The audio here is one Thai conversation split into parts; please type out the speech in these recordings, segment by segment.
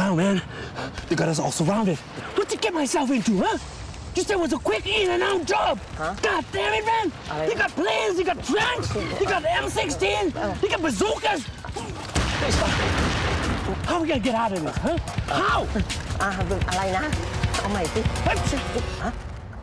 down, man. They got us all surrounded. What'd you get myself into, huh? You said it was a quick in and out job. Huh? God damn it, man. They got planes, they got tanks, they got M16, they got bazookas. How are we gonna get out of this, huh? How? อะไรนะเอาใหม่สิฮะ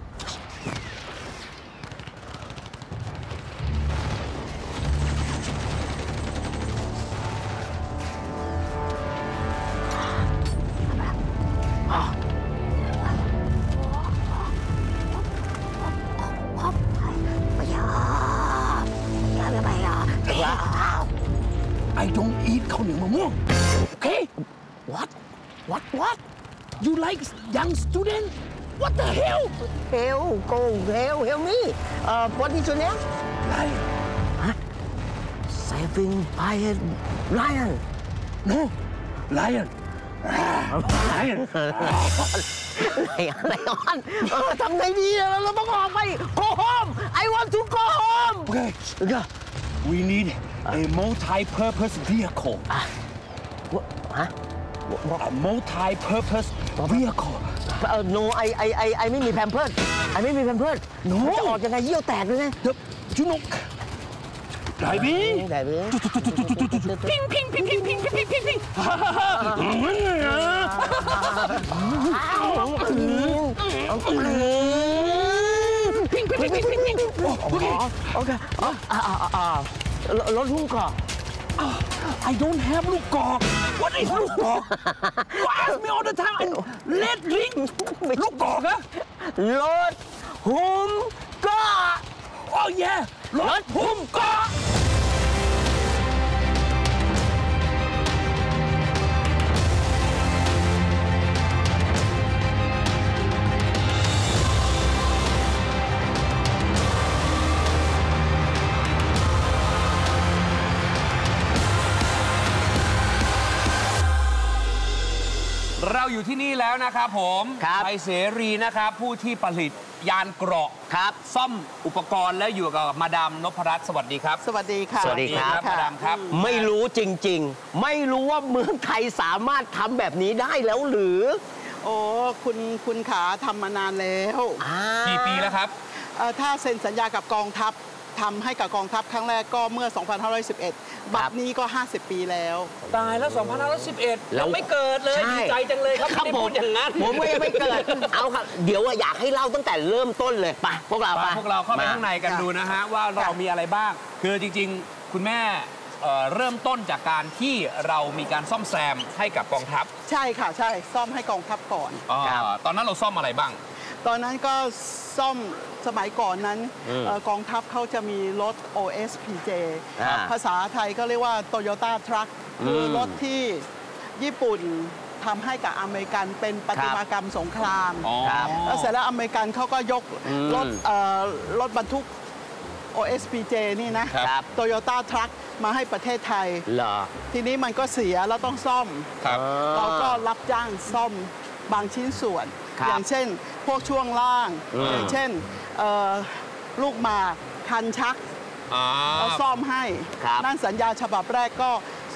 I don't eat ข้าวเหนียวมะม่วง Okay? What? You like young student? What the hell? Help me. What is your name? Lion. Saving by Lion. No. Lion. Lion. ไลออนทำไงดีเราต้องออกไป Go home. I want to go home. Okay. We need a multi-purpose vehicle. ฮะ A multi-purpose vehicle. No, I ไม่มีแพมเพิร์ส No. จะออกยังไงเยี่ยวแตกเลยนะ You know. Driving. Ping. Ping. Okay. รถหุ้มเกาะ I don't have ลูกกอก What is ลูกกอก You ask me all the time and let drink ลูกกอกอะรถหุ้มเกาะ Oh yeah รถหุ้มเกาะเราอยู่ที่นี่แล้วนะครับผมไทยเสรีนะครับผู้ที่ผลิตยานเกราะครับซ่อมอุปกรณ์แล้วอยู่กับมาดามนพรัตน์สวัสดีครับสวัสดีค่ะสวัสดีครับมาดามครับไม่รู้จริงๆไม่รู้ว่าเมืองไทยสามารถทำแบบนี้ได้แล้วหรือโอ้คุณขาทำมานานแล้วกี่ปีแล้วครับถ้าเซ็นสัญญากับกองทัพทำให้กับกองทัพครั้งแรกก็เมื่อ 2511 บัดนี้ก็ 50 ปีแล้วตายแล้ว 2511ยังไม่เกิดเลยดีใจจังเลยครับไม่ได้พูดอย่างนั้นผมก็ยังไม่เกิดเอาครับเดี๋ยวอยากให้เล่าตั้งแต่เริ่มต้นเลยไปพวกเราเข้าไปข้างในกันดูนะฮะว่าเรามีอะไรบ้างคือจริงๆคุณแม่เริ่มต้นจากการที่เรามีการซ่อมแซมให้กับกองทัพใช่ค่ะใช่ซ่อมให้กองทัพก่อนตอนนั้นเราซ่อมอะไรบ้างตอนนั้นก็ซ่อมสมัยก่อนนั้นกองทัพเขาจะมีรถ OSPJ ภาษาไทยก็เรียกว่า Toyota Truck คือรถที่ญี่ปุ่นทำให้กับอเมริกันเป็นปฏิมากรรมสงครามแล้วเสร็จแล้วอเมริกันเขาก็ยกรถบรรทุก OSPJ นี่นะ Toyota Truck มาให้ประเทศไทยทีนี้มันก็เสียแล้วต้องซ่อมเราก็รับจ้างซ่อมบางชิ้นส่วนอย่างเช่นพวกช่วงล่างอย่างเช่นลูกหมากคันชักเราซ่อมให้นั่นสัญญาฉบับแรกก็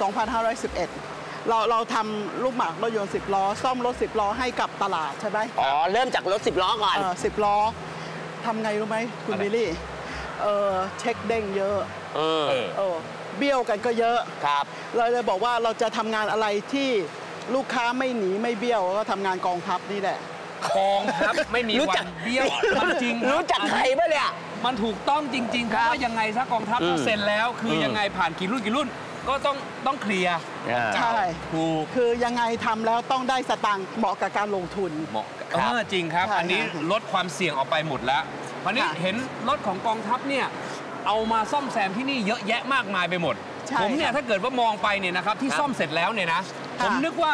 2511 เราทำลูกหมากรถยนต์10 ล้อซ่อมรถ10 ล้อให้กับตลาดใช่ไหมเริ่มจากรถ10 ล้อก่อน 10 ล้อทำไงรู้ไหมคุณบิลลี่เช็คเด้งเยอะเบี้ยวกันก็เยอะเราเลยบอกว่าเราจะทำงานอะไรที่ลูกค้าไม่หนีไม่เบี้ยวก็ทำงานกองทัพนี่แหละกองทัพไม่มีวันเบี้ยวมันจริงรู้จักใครป่ะเนี่ยมันถูกต้องจริงๆเพราะว่ายังไงซะกองทัพเซ็นแล้วคือยังไงผ่านกี่รุ่นก็ต้องเคลียร์ใช่คือยังไงทำแล้วต้องได้สตางค์เหมาะกับการลงทุนเหมาะจริงครับอันนี้ลดความเสี่ยงออกไปหมดแล้ววันนี้เห็นรถของกองทัพเนี่ยเอามาซ่อมแซมที่นี่เยอะแยะมากมายไปหมดผมเนี่ยถ้าเกิดว่ามองไปเนี่ยนะครับที่ซ่อมเสร็จแล้วเนี่ยนะผมนึกว่า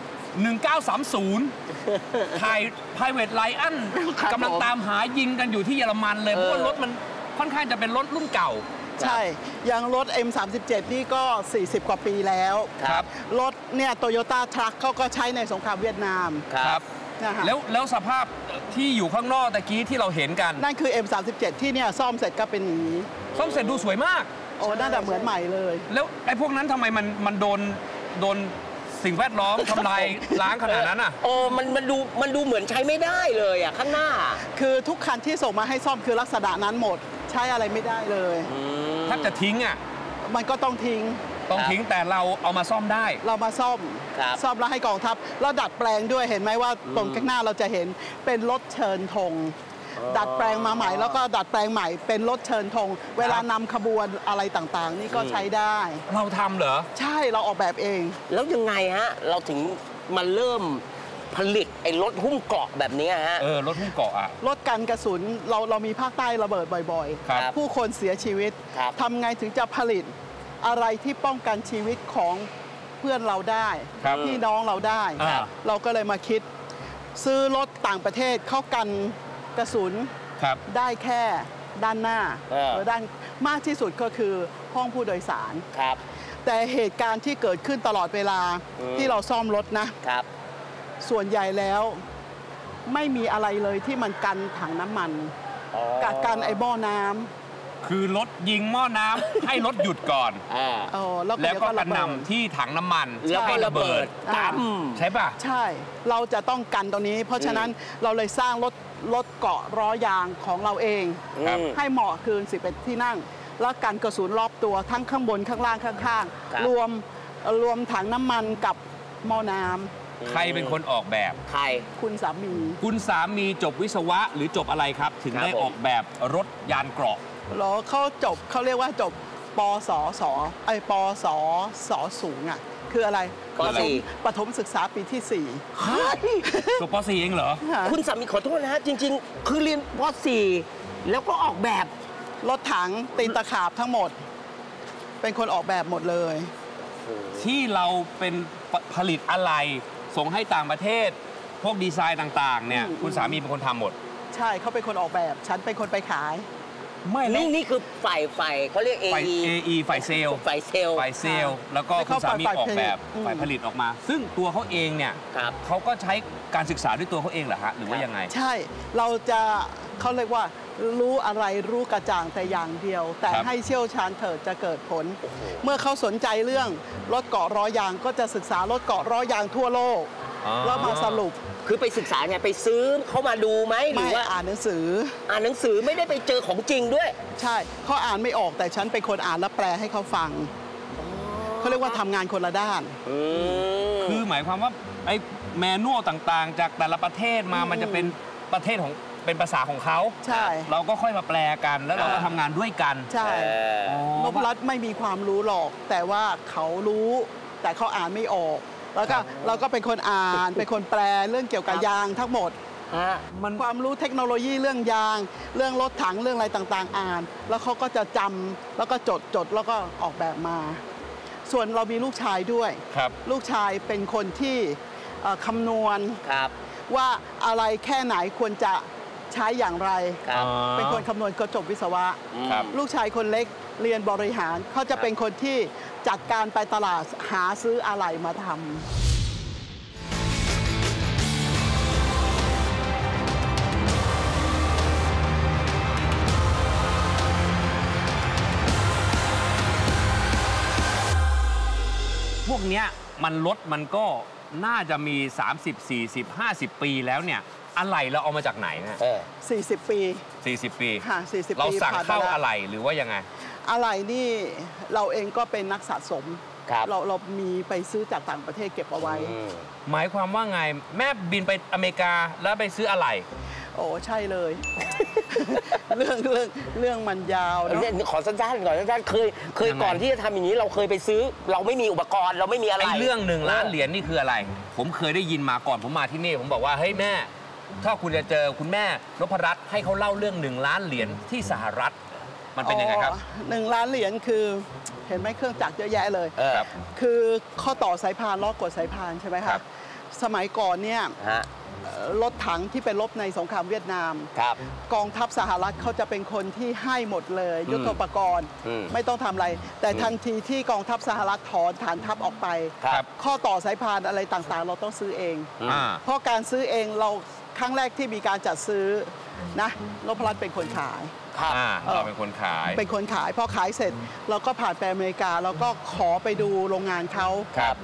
1930ถ่าย Private Lion กำลังตามหายิงกันอยู่ที่เยอรมันเลยเพราะว่ารถมันค่อนข้างจะเป็นรถรุ่นเก่าใช่อย่างรถ M37 นี่ก็40 กว่าปีแล้วรถเนี่ย Toyota Truck เขาก็ใช้ในสงครามเวียดนามครับแล้วสภาพที่อยู่ข้างนอกตะกี้ที่เราเห็นกันนั่นคือ M37 ที่เนี่ยซ่อมเสร็จก็เป็นอย่างนี้ซ่อมเสร็จดูสวยมากโอ้น่าจะเหมือนใหม่เลยแล้วไอ้พวกนั้นทำไมมันโดนสิ่งแวดล้อมทำลายล้างขนาดนั้นอ่ะมันดูเหมือนใช้ไม่ได้เลยอ่ะข้างหน้าคือทุกคันที่ส่งมาให้ซ่อมคือลักษณะนั้นหมดใช้อะไรไม่ได้เลยถ้าจะทิ้งอ่ะมันก็ต้องทิ้งแต่เราเอามาซ่อมได้เรามาซ่อมแล้วให้กองทัพแล้วดัดแปลงด้วยเห็นไหมว่าตรงข้างหน้าเราจะเห็นเป็นรถเชิญธงดัดแปลงมาใหม่แล้วก็ดัดแปลงใหม่เป็นรถเชิญธงเวลานำขบวนอะไรต่างๆนี่ก็ใช้ได้เราทำเหรอใช่เราออกแบบเองแล้วยังไงฮะเราถึงมาเริ่มผลิตไอ้รถหุ้มเกราะแบบนี้ฮะรถหุ้มเกราะอะรถกันกระสุนเรามีภาคใต้ระเบิดบ่อยๆผู้คนเสียชีวิตทำไงถึงจะผลิตอะไรที่ป้องกันชีวิตของเพื่อนเราได้พี่น้องเราได้เราก็เลยมาคิดซื้อรถต่างประเทศเข้ากันกระสุนได้แค่ด้านหน้าหรือด้านมากที่สุดก็คือห้องผู้โดยสารแต่เหตุการณ์ที่เกิดขึ้นตลอดเวลาที่เราซ่อมรถนะส่วนใหญ่แล้วไม่มีอะไรเลยที่มันกันถังน้ำมันกันไอ้หม้อน้ำคือรถยิงหม้อน้ำให้รถหยุดก่อนแล้วก็กระหน่ำที่ถังน้ำมันแล้วก็ระเบิดใช่ป่ะใช่เราจะต้องกันตรงนี้เพราะฉะนั้นเราเลยสร้างรถเกาะล้อยางของเราเองให้เหมาะคืน11ที่นั่งแล้วกันกระสุนรอบตัวทั้งข้างบนข้างล่างข้างๆรวมถังน้ำมันกับหม้อน้ำใครเป็นคนออกแบบใครคุณสามีจบวิศวะหรือจบอะไรครับถึงได้ออกแบบรถยานเกราะเขาเรียกว่าจบปสสูงอ่ะคืออะไรประถมศึกษาปีที่4 จบป.4 เองเหรอคุณสามีขอโทษนะฮะจริงๆคือเรียนป.4 แล้วก็ออกแบบรถถังตีนตะขาบทั้งหมดเป็นคนออกแบบหมดเลยที่เราเป็นผลิตอะไรส่งให้ต่างประเทศพวกดีไซน์ต่างๆเนี่ยคุณสามีเป็นคนทำหมดใช่เขาเป็นคนออกแบบฉันเป็นคนไปขายไม่นี่คือฝ่ายเขาเรียก AE ฝ่ายเซลล์แล้วก็คุณสามีออกแบบฝ่ายผลิตออกมาซึ่งตัวเขาเองเนี่ยเขาก็ใช้การศึกษาด้วยตัวเขาเองเหรอฮะหรือว่ายังไงใช่เขาเรียกว่ารู้อะไรรู้กระจ่างแต่อย่างเดียวแต่ให้เชี่ยวชาญเถิดจะเกิดผลเมื่อเขาสนใจเรื่องรถเกาะล้อยางก็จะศึกษารถเกาะล้อยางทั่วโลกแล้วมาสรุปคือไปศึกษาไงไปซื้อเขามาดูไหมหรือว่าอ่านหนังสือไม่ได้ไปเจอของจริงด้วยใช่เขาอ่านไม่ออกแต่ฉันเป็นคนอ่านและแปลให้เขาฟังเขาเรียกว่าทำงานคนละด้านคือหมายความว่าไอ้แมนนวลต่างๆจากแต่ละประเทศมามันจะเป็นประเทศของเป็นภาษาของเขาใช่เราก็ค่อยมาแปลกันแล้วเราก็ทำงานด้วยกันใช่นพรัตน์ไม่มีความรู้หรอกแต่ว่าเขารู้แต่เขาอ่านไม่ออกแล้วก็เราก็เป็นคนอ่านเป็นคนแปลเรื่องเกี่ยวกับยางทั้งหมดมันความรู้เทคโนโลยีเรื่องยางเรื่องรถถังเรื่องอะไรต่างๆอ่านแล้วเขาก็จะจำแล้วก็จดแล้วก็ออกแบบมาส่วนเรามีลูกชายด้วยลูกชายเป็นคนที่คำนวณว่าอะไรแค่ไหนควรจะใช้อย่างไรเป็นคนคำนวณก็จบวิศวะลูกชายคนเล็กเรียนบริหารเขาจะเป็นคนที่จัดการไปตลาดหาซื้ออะไรมาทำพวกเนี้ยรถมันก็น่าจะมี30 40 50 ปีแล้วเนี่ยอะไรเราเอามาจากไหนนะ 40 ปีค่ะ40 ปีเราสั่งเข้าอะไรหรือว่ายังไงอะไรนี่เราเองก็เป็นนักสะสมเรามีไปซื้อจากต่างประเทศเก็บเอาไว้หมายความว่าไงแม่บินไปอเมริกาแล้วไปซื้ออะไรโอ้ใช่เลยเรื่องมันยาวเนาะขอสั้นๆเคยก่อนที่จะทำอย่างนี้เราเคยไปซื้อเราไม่มีอุปกรณ์เราไม่มีอะไรเรื่อง1 ล้านเหรียญนี่คืออะไรผมเคยได้ยินมาก่อนผมมาที่นี่ผมบอกว่าเฮ้ยแม่ถ้าคุณจะเจอคุณแม่นพรัตน์ให้เขาเล่าเรื่อง1 ล้านเหรียญที่สหรัฐมันเป็นยังไงครับ 1 ล้านเหรียญคือเห็นไหมเครื่องจักรเยอะแยะเลยคือข้อต่อสายพานล้อกดสายพานใช่ไหมครับสมัยก่อนเนี่ยรถถังที่เป็นรบในสงครามเวียดนามกองทัพสหรัฐเขาจะเป็นคนที่ให้หมดเลยยุทโธปกรณ์ไม่ต้องทำอะไรแต่ทันทีที่กองทัพสหรัฐถอนฐานทัพออกไปข้อต่อสายพานอะไรต่างๆเราต้องซื้อเองเพราะการซื้อเองเราครั้งแรกที่มีการจัดซื้อนะนพรัตน์เป็นคนขายเราเป็นคนขายพอขายเสร็จเราก็ผ่านไปอเมริกาเราก็ขอไปดูโรงงานเขา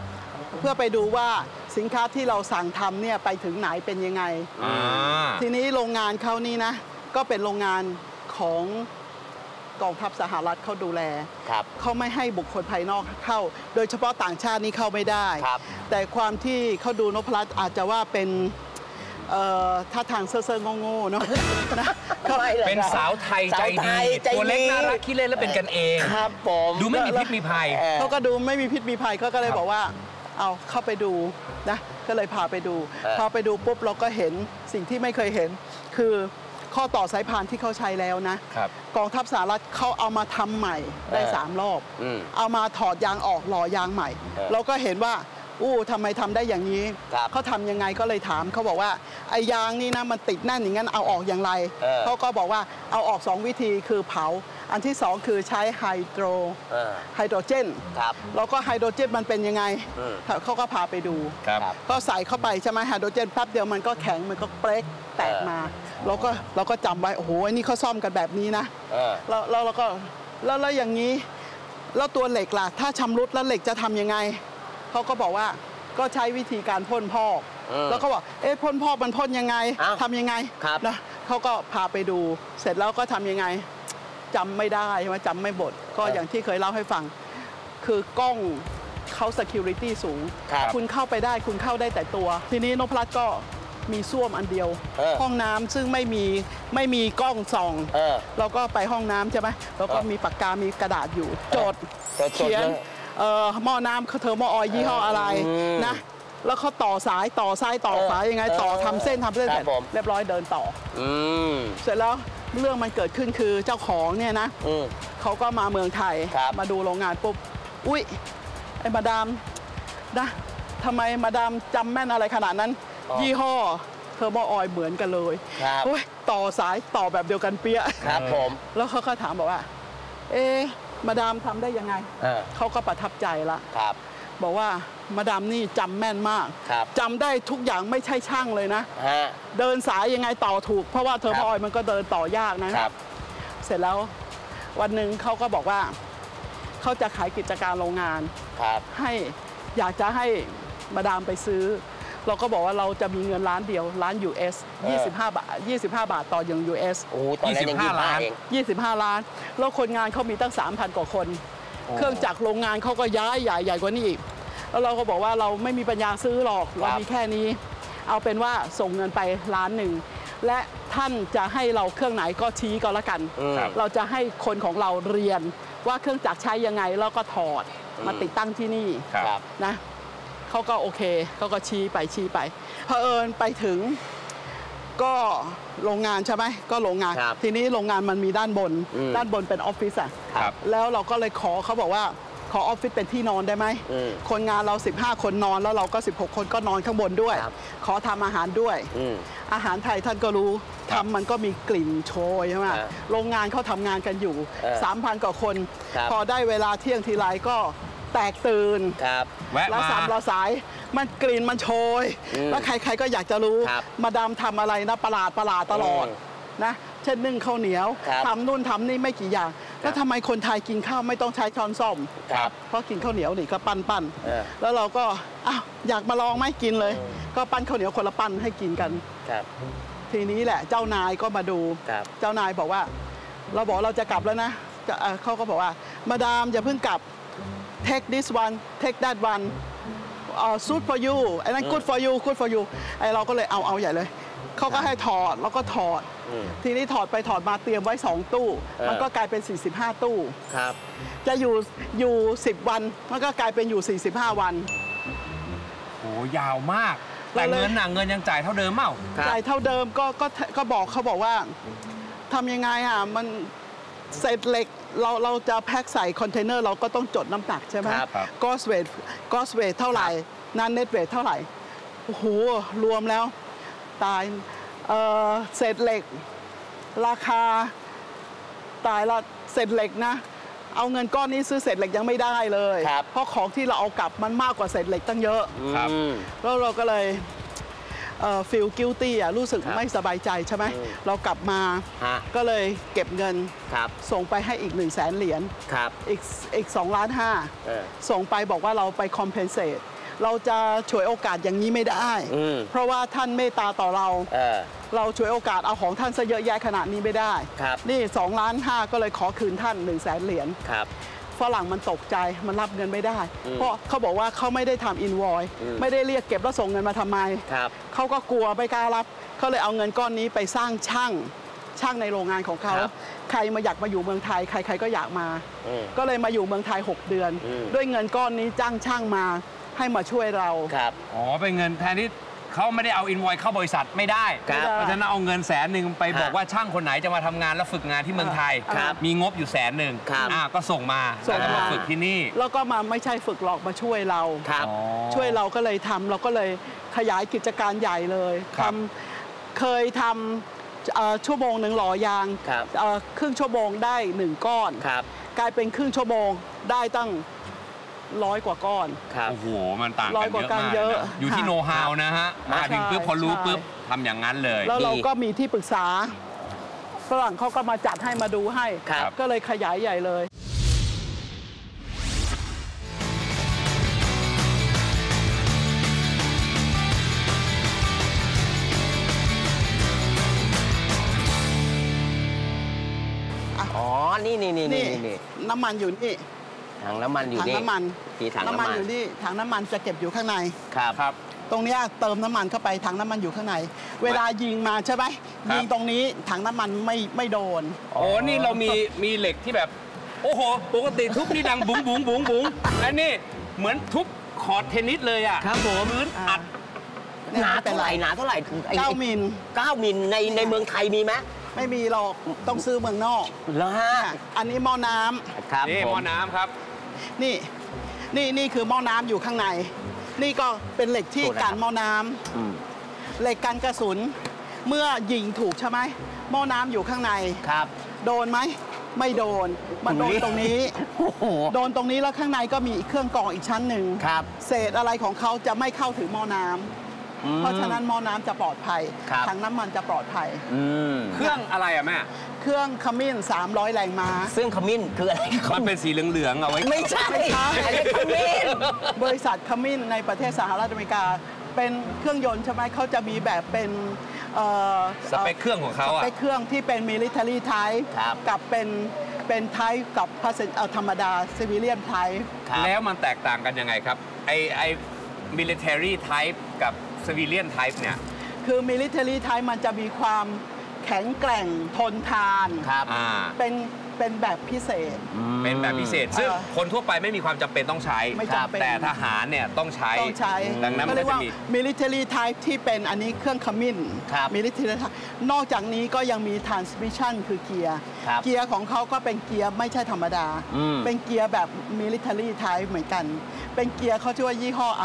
เพื่อไปดูว่าสินค้าที่เราสั่งทำเนี่ยไปถึงไหนเป็นยังไงทีนี้โรงงานเขานี่นะก็เป็นโรงงานของกองทัพสหรัฐเขาดูแลเขาไม่ให้บุคคลภายนอกเข้าโดยเฉพาะต่างชาตินี่เข้าไม่ได้แต่ความที่เขาดูนพรัตน์อาจจะว่าเป็นท่าทางเซ่อๆโง่ๆเนาะเป็นสาวไทยใจดีตัวเล็กน่ารักขี้เล่นและเป็นกันเองครับผมดูไม่มีพิษมีภัยเขาก็ดูไม่มีพิษมีภัยเขาก็เลยบอกว่าเอาเข้าไปดูนะก็เลยพาไปดูปุ๊บเราก็เห็นสิ่งที่ไม่เคยเห็นคือข้อต่อสายพานที่เขาใช้แล้วนะกองทัพสหรัฐเขาเอามาทำใหม่ได้3 รอบเอามาถอดยางออกหล่อยางใหม่เราก็เห็นว่าทำไมทำได้อย่างนี้เขาทำยังไงก็เลยถามเขาบอกว่าไอ้ยางนี่นะมันติดแน่นอย่างนั้นเอาออกอย่างไรเขาก็บอกว่าเอาออก2 วิธีคือเผาอันที่2คือใช้ไฮโดรเจนแล้วก็ไฮโดรเจนมันเป็นยังไงเขาก็พาไปดูก็ใส่เข้าไปใช่ไหมไฮโดรเจนแป๊บเดียวมันก็แข็งมันก็เปรกแตกมาเราก็จำไว้โอ้โหนี่เขาซ่อมกันแบบนี้นะแล้วเราก็แล้วอย่างนี้แล้วตัวเหล็กล่ะถ้าชำรุดแล้วเหล็กจะทำยังไงเขาก็บอกว่าก็ใช้วิธีการพ่นพอกแล้วก็บอกพ่นพอกมันพ่นยังไงทำยังไงนะเขาก็พาไปดูเสร็จแล้วก็ทำยังไงจำไม่ได้ใช่ไหมจำไม่หมดก็อย่างที่เคยเล่าให้ฟังคือกล้องเขา security สูงคุณเข้าไปได้คุณเข้าได้แต่ตัวทีนี้นพรัตน์ก็มีส้วมอันเดียวห้องน้ำซึ่งไม่มีกล้องส่องเราก็ไปห้องน้ำใช่ไหมแล้วก็มีปากกามีกระดาษอยู่จดเขียนหม้อน้ำเทอร์โมออยล์ยี่ห้ออะไรนะแล้วเขาต่อสายต่อฝายังไงต่อทำเส้นเสร็จเรียบร้อยเดินต่อเสร็จแล้วเรื่องมันเกิดขึ้นคือเจ้าของเนี่ยนะเขาก็มาเมืองไทยมาดูโรงงานปุ๊บอุ๊ยไอ้มาดามนะทำไมมาดามจำแม่นอะไรขนาดนั้นยี่ห้อเทอร์โมออยล์เหมือนกันเลยต่อสายต่อแบบเดียวกันเปี้ยครับผมแล้วเขาก็ถามบอกว่ามาดามทำได้ยังไงเขาก็ประทับใจละบอกว่ามาดามนี่จำแม่นมากจำได้ทุกอย่างไม่ใช่ช่างเลยนะเดินสายยังไงต่อถูกเพราะว่าเทอร์โมออยล์มันก็เดินต่อยากนะเสร็จแล้ววันหนึ่งเขาก็บอกว่าเขาจะขายกิจการโรงงานให้อยากจะให้มาดามไปซื้อเราก็บอกว่าเราจะมีเงินล้านเดียวล้าน US 25 บาทต่ออย่าง US 25 ล้าน 25 ล้านแล้วคนงานเขามีตั้ง 3,000 กว่าคนเครื่องจักรโรงงานเขาก็ย้ายใหญ่กว่านี้อีกแล้วเราก็บอกว่าเราไม่มีปัญญาซื้อหรอกเรามีแค่นี้เอาเป็นว่าส่งเงินไป1 ล้านและท่านจะให้เราเครื่องไหนก็ชี้ก็แล้วกันเราจะให้คนของเราเรียนว่าเครื่องจักรใช้ยังไงแล้วก็ถอดมาติดตั้งที่นี่นะเขาก็โอเคเขาก็ชี้ไปเผอิญไปถึงก็โรงงานใช่ไหมก็โรงงานทีนี้โรงงานมันมีด้านบนเป็นออฟฟิศแล้วเราก็เลยขอเขาบอกว่าขอออฟฟิศเป็นที่นอนได้ไหมคนงานเรา15 คนนอนแล้วเราก็16 คนก็นอนข้างบนด้วยขอทำอาหารด้วยอาหารไทยท่านก็รู้ทำมันก็มีกลิ่นโชยใช่ไหมโรงงานเขาทำงานกันอยู่ 3,000 กว่าคนพอได้เวลาเที่ยงทีไรก็แตกตื่นแล้วเราสายมันกลิ่นมันโชยแล้วใครๆก็อยากจะรู้มาดามทำอะไรนะประหลาดตลอดนะเช่นนึ่งข้าวเหนียวทำนู่นทำนี่ไม่กี่อย่างแล้วทำไมคนไทยกินข้าวไม่ต้องใช้ช้อนส้อมเพราะกินข้าวเหนียวนี่ก็ปั้นแล้วเราก็อยากมาลองไหมกินเลยก็ปั้นข้าวเหนียวคนละปั้นให้กินกันทีนี้แหละเจ้านายก็มาดูเจ้านายบอกว่าเราบอกเราจะกลับแล้วนะเขาก็บอกว่ามาดามอย่าเพิ่งกลับtake this one take that one suit for you ไอ้นั่น good for you ไอ้เราก็เลยเอาใหญ่เลยเขาก็ให้ถอดแล้วก็ถอดทีนี้ถอดไปถอดมาเตรียมไว้2 ตู้มันก็กลายเป็น45 ตู้จะอยู่10 วันมันก็กลายเป็นอยู่45 วันโหยาวมากแต่เงินยังจ่ายเท่าเดิมเปล่าจ่ายเท่าเดิมก็บอกเขาบอกว่าทำยังไงมันเศษเหล็กเราจะแพ็คใส่คอนเทนเนอร์เราก็ต้องจดน้ำหนักใช่ไหมกอสเวทเท่าไหร่นันเน็ตเวทเท่าไหร่โอ้โหรวมแล้วตายเศษเหล็กราคาตายละเศษเหล็กนะเอาเงินก้อนนี้ซื้อเศษเหล็กยังไม่ได้เลยเพราะของที่เราเอากลับมันมากกว่าเศษเหล็กตั้งเยอะแล้วเราก็เลยฟีลกิลตี้รู้สึกไม่สบายใจใช่ไหมเรากลับมาก็เลยเก็บเงินส่งไปให้อีก100,000 เหรียญอีก2.5 ล้านส่งไปบอกว่าเราไปคอมเพนเซตเราจะฉวยโอกาสอย่างนี้ไม่ได้เพราะว่าท่านเมตตาต่อเราเราฉวยโอกาสเอาของท่านซะเยอะแยะขนาดนี้ไม่ได้นี่2.5 ล้านก็เลยขอคืนท่าน100,000 เหรียญฝรั่งมันตกใจมันรับเงินไม่ได้เพราะเขาบอกว่าเขาไม่ได้ทำอินวอยไม่ได้เรียกเก็บแล้วส่งเงินมาทำไมเขาก็กลัวไม่กล้ารับเขาเลยเอาเงินก้อนนี้ไปสร้างช่างในโรงงานของเขาใครมาอยากมาอยู่เมืองไทยใครๆก็อยากมาก็เลยมาอยู่เมืองไทย6 เดือนด้วยเงินก้อนนี้จ้างช่างมาให้มาช่วยเราอ๋อเป็นเงินแทนที่เขาไม่ได้เอาอินวอยเข้าบริษัทไม่ได้เพราะฉะนั้นเอาเงิน100,000ไปบอกว่าช่างคนไหนจะมาทำงานแล้วฝึกงานที่เมืองไทยมีงบอยู่100,000ก็ส่งมาแล้วก็มาฝึกที่นี่แล้วก็มาไม่ใช่ฝึกหรอกมาช่วยเราช่วยเราก็เลยทำเราก็เลยขยายกิจการใหญ่เลยเคยทำชั่วโมงหนึ่งหล่อยางครึ่งชั่วโมงได้1 ก้อนกลายเป็นครึ่งชั่วโมงได้ตั้ง100 กว่าก้อนโอ้โหมันต่างกันเยอะมากนะอยู่ที่โน้ตฮาวนะฮะมาถึงปุ๊บพอรู้ปุ๊บทำอย่างนั้นเลยแล้วเราก็มีที่ปรึกษาฝรั่งเขาก็มาจัดให้มาดูให้ก็เลยขยายใหญ่เลยอ๋อนี่น้ำมันอยู่นี่ถังน้ำมันอยู่นี่ถังน้ำมันอยู่นี่ถังน้ำมันจะเก็บอยู่ข้างในครับตรงนี้เติมน้ำมันเข้าไปถังน้ำมันอยู่ข้างในเวลายิงมาใช่ไหมยิงตรงนี้ถังน้ำมันไม่โดนโอ้นี่เรามีเหล็กที่แบบโอ้โหปกติทุบนี่ดังบุ๋งอันนี้เหมือนทุบคอร์ดเทนนิสเลยอ่ะครับผมพื้นอัดหนาเท่าไหร่ 9 มิล 9 มิลในเมืองไทยมีไหมไม่มีหรอกต้องซื้อเมืองนอกแล้วฮะอันนี้หม้อน้ำครับนี่หม้อน้ำครับนี่คือหม้อน้ำอยู่ข้างในนี่ก็เป็นเหล็กที่กันหม้อน้ำเหล็กกันกระสุนเมื่อยิงถูกใช่ไหมหม้อน้ำอยู่ข้างในครับโดนไหมไม่โดนมันโดนตรงนี้โดนตรงนี้แล้วข้างในก็มีเครื่องกรองอีกชั้นหนึ่งเศษอะไรของเขาจะไม่เข้าถึงหม้อน้ำเพราะฉะนั้นหม้อน้ำจะปลอดภัยถังน้ำมันจะปลอดภัยเครื่องอะไรอะแม่เครื่องขมิ้น300 แรงม้าซึ่งขมิ้นคืออะไรมันเป็นสีเหลืองๆเอาไว้ไม่ใช่ขมิ้นบริษัทขมิ้นในประเทศสหรัฐอเมริกาเป็นเครื่องยนต์ใช่ไหมเขาจะมีแบบเป็นสเปคเครื่องของเขาอะสเปคเครื่องที่เป็น military type กับเป็น type กับธรรมดา civilian type แล้วมันแตกต่างกันยังไงครับไอ military type กับ civilian type เนี่ยคือ military type มันจะมีความแข็งแกร่งทนทานเป็นแบบพิเศษเป็นแบบพิเศษซึ่งคนทั่วไปไม่มีความจำเป็นต้องใช้แต่ทหารเนี่ยต้องใช้ดังนั้นมันก็จะมี military type ที่เป็นอันนี้เครื่องขมิ้น military type นอกจากนี้ก็ยังมี transmission คือเกียร์ของเขาก็เป็นเกียร์ไม่ใช่ธรรมดาเป็นเกียร์แบบ military type เหมือนกันเป็นเกียร์เขาชื่อว่ายี่ห้อ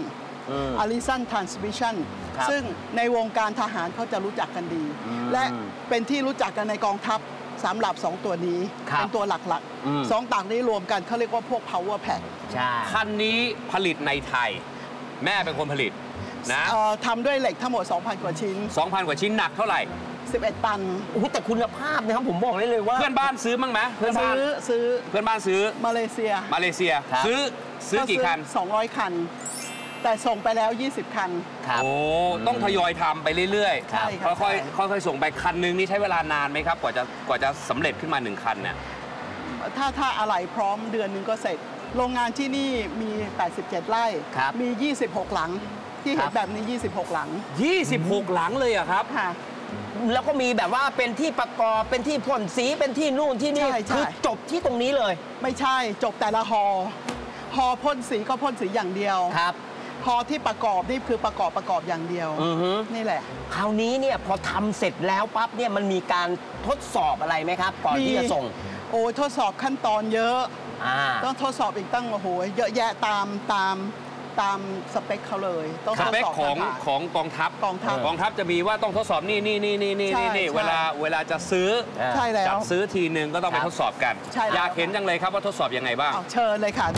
Allison Transmission ซึ่งในวงการทหารเขาจะรู้จักกันดีและเป็นที่รู้จักกันในกองทัพสำหรับ2 ตัวนี้เป็นตัวหลักๆ2 ต่างนี้รวมกันเขาเรียกว่าพวก power pack คันนี้ผลิตในไทยแม่เป็นคนผลิตนะทำด้วยเหล็กทั้งหมด 2,000 กว่าชิ้น 2,000 กว่าชิ้นหนักเท่าไหร่ 11 ตันแต่คุณภาพนะครับผมบอกได้เลยว่าเพื่อนบ้านซื้อมั้งไหมซื้อเพื่อนบ้านซื้อมาเลเซียซื้อกี่คัน 200 คันแต่ส่งไปแล้ว20 คันโอ้ต้องทยอยทำไปเรื่อยๆค่อยๆส่งไปคันนึงนี่ใช้เวลานานไหมครับกว่าจะสำเร็จขึ้นมา1 คันเนี่ยถ้าอะไหล่พร้อมเดือนนึงก็เสร็จโรงงานที่นี่มี87 ไร่มี26 หลังที่เห็นแบบนี้26 หลัง 26 หลังเลยอะครับแล้วก็มีแบบว่าเป็นที่ประกอบเป็นที่พ่นสีเป็นที่นู่นที่นี่คือจบที่ตรงนี้เลยไม่ใช่จบแต่ละฮอพ่นสีก็พ่นสีอย่างเดียวพอที่ประกอบนี่คือประกอบอย่างเดียวนี่แหละคราวนี้เนี่ยพอทำเสร็จแล้วปั๊บเนี่ยมันมีการทดสอบอะไรไหมครับก่อนที่จะส่งโอ้ทดสอบขั้นตอนเยอะต้องทดสอบอีกตั้งโอ้โหเยอะแยะตามสเปคเขาเลยต้องสเปคของกองทัพจะมีว่าต้องทดสอบนี่เวลาจะซื้อจัดซื้อทีนึงก็ต้องไปทดสอบกันอยากเห็นจังเลยครับว่าทดสอบยังไงบ้างเชิญเลยค่ะ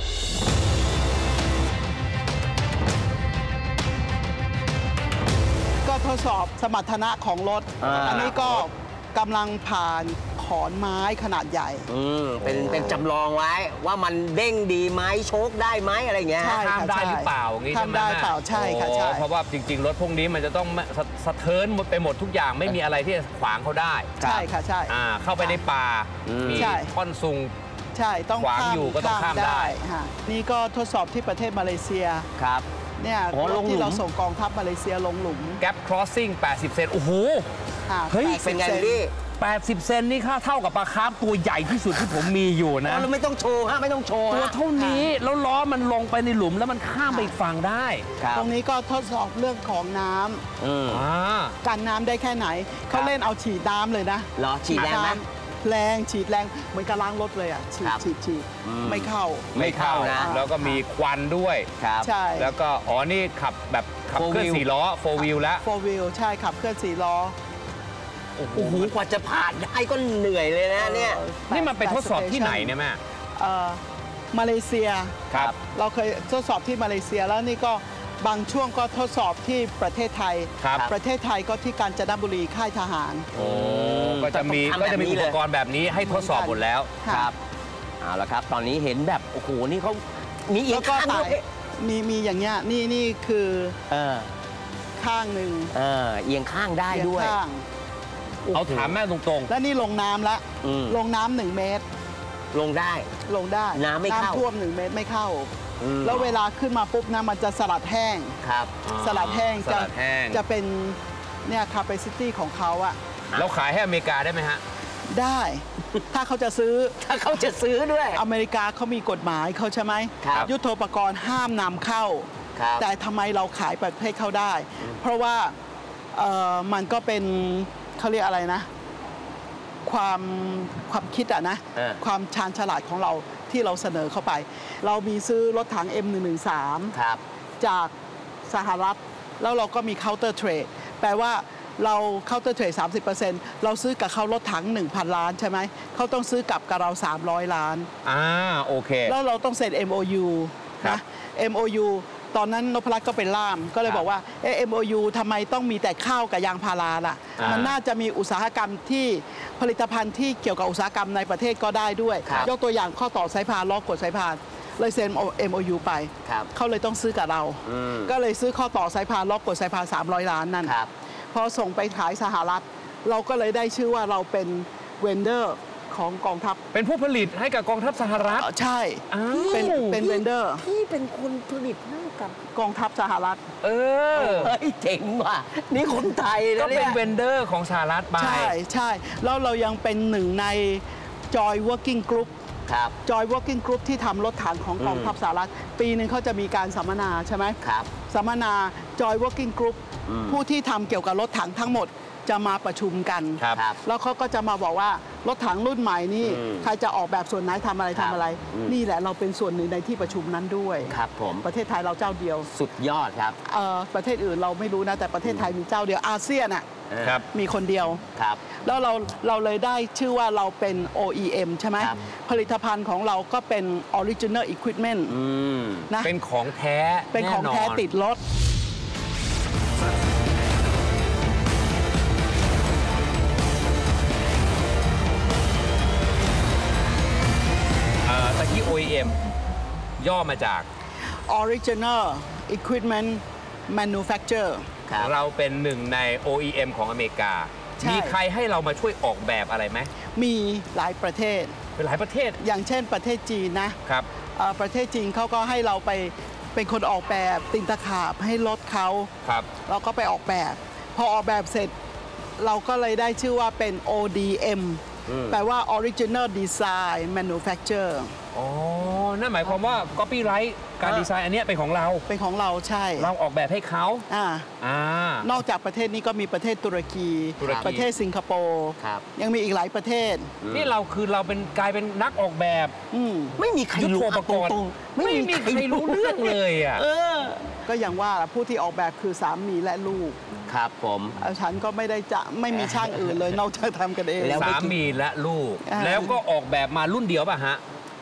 ทดสอบสมรรถนะของรถ อันนี้ก็กำลังผ่านขอนไม้ขนาดใหญ่เป็นจำลองไว้ว่ามันเด้งดีไหมโชคได้ไหมอะไรเงี้ยข้ามได้หรือเปล่าอย่างงี้ใช่ไหมข้ามได้เปล่าใช่ค่ะใช่เพราะว่าจริงๆรถพวกนี้มันจะต้องสะเทินไปหมดทุกอย่างไม่มีอะไรที่ขวางเขาได้ใช่ค่ะใช่เข้าไปในป่ามีท่อนซุงใช่ต้องขวางอยู่ก็ต้องข้ามได้นี่ก็ทดสอบที่ประเทศมาเลเซียครับเนี่ยที่เราส่งกองทัพมาเลเซียลงหลุม Gap Crossing 80 เซนโอ้โหเฮ้ยเป็นไงพี่ 80 เซนนี่เท่ากับปลาคาร์ฟตัวใหญ่ที่สุดที่ผมมีอยู่นะเราไม่ต้องโชว์ฮะไม่ต้องโชว์ตัวเท่านี้แล้วล้อมันลงไปในหลุมแล้วมันข้ามไปอีกฝั่งได้ตรงนี้ก็ทดสอบเรื่องของน้ำกันน้ำได้แค่ไหนเขาเล่นเอาฉีดน้ำเลยนะเหรอฉีดแรงไหมแรงฉีดแรงเหมือนกับล้างรถเลยอ่ะฉีดไม่เข้านะแล้วก็มีควันด้วยใช่แล้วก็นี่ขับเคลื่อน4 ล้อ4 wheel แล้ว 4 wheel ใช่ขับเคลื่อน4 ล้อโอ้โหกว่าจะผ่านได้ก็เหนื่อยเลยนะเนี่ยนี่มันไปทดสอบที่ไหนเนี่ยแม่มาเลเซียครับเราเคยทดสอบที่มาเลเซียแล้วนี่ก็บางช่วงก็ทดสอบที่ประเทศไทยประเทศไทยก็ที่กาญจนบุรีค่ายทหารก็จะมีอุปกรณ์แบบนี้ให้ทดสอบหมดแล้วครับเอาละครับตอนนี้เห็นแบบโอ้โหนี่เขามีอีกข้างด้วยมีอย่างเงี้ยนี่คือข้างหนึ่งเอียงข้างได้ด้วยเอาถามแม่ตรงๆแล้วนี่ลงน้ำละลงน้ำ1 เมตรลงได้น้ำไม่เข้าน้ำท่วม1 เมตรไม่เข้าแล้วเวลาขึ้นมาปุ๊บนะมันจะสลัดแห้งครับสลัดแห้งจะเป็นเนี่ย capacity ของเขาอะเราขายให้อเมริกาได้ไหมฮะได้ถ้าเขาจะซื้อด้วยอเมริกาเขามีกฎหมายเขาใช่ไหมยุทโธปกรณ์ห้ามนำเข้าแต่ทำไมเราขายประเทศเขาได้เพราะว่ามันก็เป็นเขาเรียกอะไรนะความคิดอะนะความชาญฉลาดของเราที่เราเสนอเข้าไปเรามีซื้อรถถัง M113 จากสหรัฐแล้วเราก็มี counter trade แปลว่าเรา counter trade 30% เราซื้อกับเขารถถัง 1,000 ล้านใช่ไหมเขาต้องซื้อกลับกับเรา300 ล้านโอเคแล้วเราต้องเซ็น MOU นะ MOU ตอนนั้นนพรัตน์ก็เป็นล่ามก็เลยบอกว่าMOU ทำไมต้องมีแต่ข้าวกับยางพาราล่ะมันน่าจะมีอุตสาหกรรมที่ผลิตภัณฑ์ที่เกี่ยวกับอุตสาหกรรมในประเทศก็ได้ด้วยยกตัวอย่างข้อต่อสายพานล้อกดสายพานเลยเซ็น MOU ไปเขาเลยต้องซื้อกับเราก็เลยซื้อข้อต่อสายพานล้อกดสายพาน300 ล้านนั่นพอส่งไปขายสหรัฐเราก็เลยได้ชื่อว่าเราเป็นเวนเดอร์ของกองทัพเป็นผู้ผลิตให้กับกองทัพสหรัฐใช่เป็นเวนเดอร์ที่เป็นคนผลิตให้กับกองทัพสหรัฐเจ๋งว่ะนี่คนไทยนะก็เป็นเวนเดอร์ของสหรัฐไปใช่แล้วเรายังเป็นหนึ่งใน Joy Working Group Joy Working Group ที่ทำรถถังของกองทัพสหรัฐปีหนึ่งเขาจะมีการสัมมนาใช่ไหมสัมมนา Joy Working Group ผู้ที่ทำเกี่ยวกับรถถังทั้งหมดจะมาประชุมกันแล้วเขาก็จะมาบอกว่ารถถังรุ่นใหม่นี่ใครจะออกแบบส่วนไหนทำอะไรนี่แหละเราเป็นส่วนหนึ่งในที่ประชุมนั้นด้วยครับผมประเทศไทยเราเจ้าเดียวสุดยอดครับประเทศอื่นเราไม่รู้นะแต่ประเทศไทยมีเจ้าเดียวอาเซียนอ่ะมีคนเดียวแล้วเราเลยได้ชื่อว่าเราเป็น OEM ใช่ไหมผลิตภัณฑ์ของเราก็เป็น Original Equipment นะเป็นของแท้เป็นของแท้ติดรถที่ OEM ย่อมาจาก Original Equipment Manufacturer เราเป็นหนึ่งใน OEM ของอเมริกามีใครให้เรามาช่วยออกแบบอะไรไหมมีหลายประเทศเป็นหลายประเทศอย่างเช่นประเทศจีนนะครับประเทศจีนเขาก็ให้เราไปเป็นคนออกแบบตินตะขาบให้รถเขาเราก็ไปออกแบบพอออกแบบเสร็จเราก็เลยได้ชื่อว่าเป็น ODM แปลว่า Original Design Manufacturer นั่นหมายความว่า Copyright การดีไซน์อันนี้เป็นของเราใช่เราออกแบบให้เขานอกจากประเทศนี้ก็มีประเทศตุรกีประเทศสิงคโปร์ยังมีอีกหลายประเทศนี่เราเป็นกลายเป็นนักออกแบบไม่มีใครรู้ตรงไม่มีใครรู้เรื่องเลยอ่ะก็อย่างว่าผู้ที่ออกแบบคือสามีและลูกครับผมฉันก็ไม่มีช่างอื่นเลยนอกจากทำกันเองสามีและลูกแล้วก็ออกแบบมารุ่นเดียวป่ะฮะ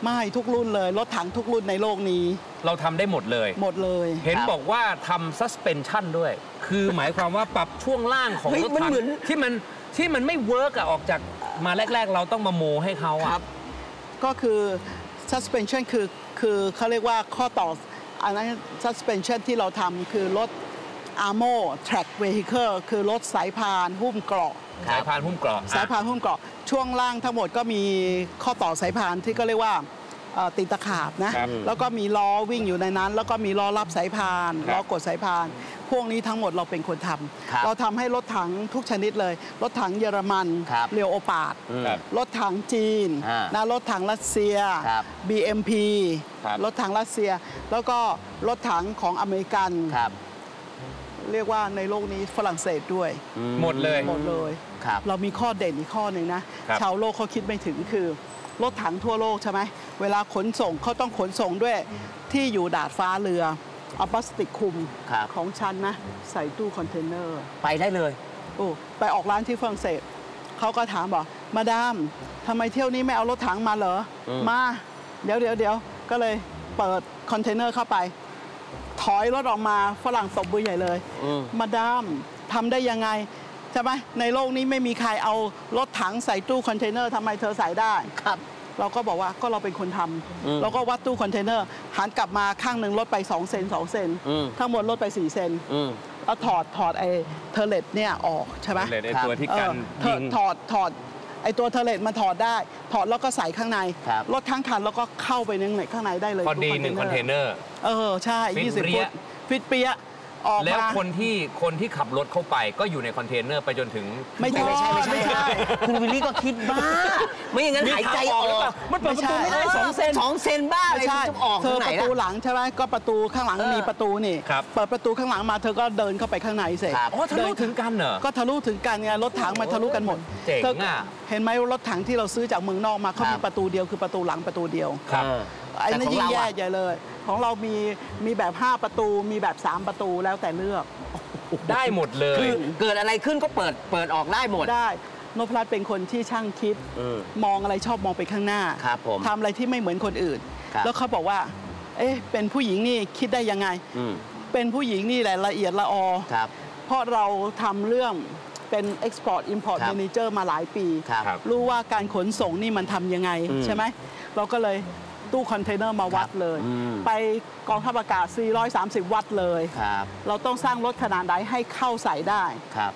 ไม่ทุกรุ่นเลยรถถังทุกรุ่นในโลกนี้เราทำได้หมดเลยหมดเลยเห็นบอกว่าทำ suspension ด้วยคือหมายความว่าปรับช่วงล่างของรถถังที่มันไม่เวิร์กออกจากมาแรกๆเราต้องมาโมให้เขาครับก็คือ suspension คือเขาเรียกว่าข้อต่ออันนั้น suspension ที่เราทำคือรถ Armo Track Vehicle คือรถสายพานหุ้มเกราะสายพานหุ้มเกราะสายพานหุ้มเกราะช่วงล่างทั้งหมดก็มีข้อต่อสายพานที่ก็เรียกว่าติดตะขาบนะแล้วก็มีล้อวิ่งอยู่ในนั้นแล้วก็มีล้อรับสายพานล้อกดสายพานพวกนี้ทั้งหมดเราเป็นคนทำเราทำให้รถถังทุกชนิดเลยรถถังเยอรมันเรียวโอปาดรถถังจีนนะรถถังรัสเซีย BMP รถถังรัสเซียแล้วก็รถถังของอเมริกันเรียกว่าในโลกนี้ฝรั่งเศสด้วยหมดเลยเรามีข้อเด่นอีกข้อหนึ่งนะชาวโลกเขาคิดไม่ถึงคือรถถังทั่วโลกใช่ไหมเวลาขนส่งเขาต้องขนส่งด้วยที่อยู่ดาดฟ้าเรือเอาพลาสติกคลุมของฉันนะใส่ตู้คอนเทนเนอร์ไปได้เลยโอ้ไปออกร้านที่ฝรั่งเศสเขาก็ถามบอกมาดามทำไมเที่ยวนี้ไม่เอารถถังมาเหรอมาเดี๋ยวก็เลยเปิดคอนเทนเนอร์เข้าไปถอยรถออกมาฝรั่งตบมือใหญ่เลยมาดามทำได้ยังไงใช่ไหมในโลกนี้ไม่มีใครเอารถถังใส่ตู้คอนเทนเนอร์ทำไมเธอใส่ได้ครับเราก็บอกว่าก็เราเป็นคนทำเราก็วัดตู้คอนเทนเนอร์หันกลับมาข้างหนึ่งลดไป2 เซน2 เซนทั้งหมดลดไป4 เซนแล้วถอดไอ้เทอร์เลตเนี่ยออกใช่ไหมไอ้ตัวที่กันยิงถอดไอ้ตัวเทอร์เลตมันถอดได้ถอดแล้วก็ใส่ข้างในรถทั้งคันแล้วก็เข้าไปในข้างในได้เลยพอดี1 คอนเทนเนอร์ใช่20 ฟุตฟิตเปียแล้วคนที่ขับรถเข้าไปก็อยู่ในคอนเทนเนอร์ไปจนถึงไม่ใช่คุณวิลลี่ก็คิดบ้าไม่อย่างนั้นหายใจออกมันเปิดประตูไม่ได้ 2 เซนบ้าอะไรจะออกเธอประตูหลังใช่ไหมก็ประตูข้างหลังมีประตูนี่เปิดประตูข้างหลังมาเธอก็เดินเข้าไปข้างในเสร็จทะลุถึงกันเหรอก็ทะลุถึงกันไงรถถังมันทะลุกันหมดเจ๋งอ่ะเห็นไหมรถถังที่เราซื้อจากเมืองนอกมาเขามีประตูเดียวคือประตูหลังประตูเดียวไอ้นั่นยิ่งแย่ใหญ่เลยของเรามีแบบ5 ประตูมีแบบ3 ประตูแล้วแต่เลือกได้หมดเลยคือเกิดอะไรขึ้นก็เปิดออกได้หมดได้นพรัตน์เป็นคนที่ช่างคิดมองอะไรชอบมองไปข้างหน้าทำอะไรที่ไม่เหมือนคนอื่นแล้วเขาบอกว่าเอ๊ะเป็นผู้หญิงนี่คิดได้ยังไงเป็นผู้หญิงนี่แหละละเอียดละออเพราะเราทำเรื่องเป็น Export Import Manager มาหลายปีรู้ว่าการขนส่งนี่มันทำยังไงใช่ไหมเราก็เลยตู้คอนเทนเนอร์มาวัดเลยไปกองทัพอากาศ430 วัตต์เลยเราต้องสร้างรถขนาดไหนให้เข้าใส่ได้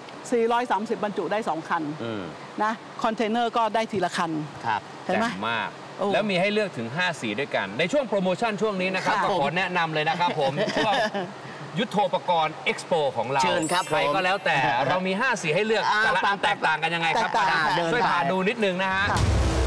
430 บรรจุได้2 คันนะคอนเทนเนอร์ก็ได้ทีละคันเห็นไหมมากแล้วมีให้เลือกถึง5 สีด้วยกันในช่วงโปรโมชั่นช่วงนี้นะครับขอแนะนำเลยนะครับผมช่วงยุทโธปกรณ์เอ็กซ์โปของเราใครก็แล้วแต่เรามี5 สีให้เลือกแต่ละอันแตกต่างกันยังไงครับช่วยพาดูนิดนึงนะฮะ